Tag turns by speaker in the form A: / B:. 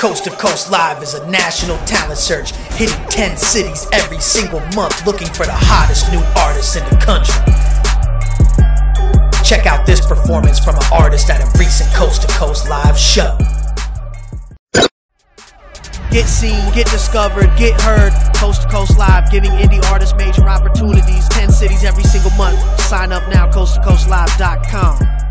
A: Coast to Coast Live is a national talent search, hitting 10 cities every single month, looking for the hottest new artists in the country. Check out this performance from an artist at a recent Coast to Coast Live show. Get seen, get discovered, get heard. Coast to Coast Live, giving indie artists major opportunities. 10 cities every single month. Sign up now, coasttocoastlive.com.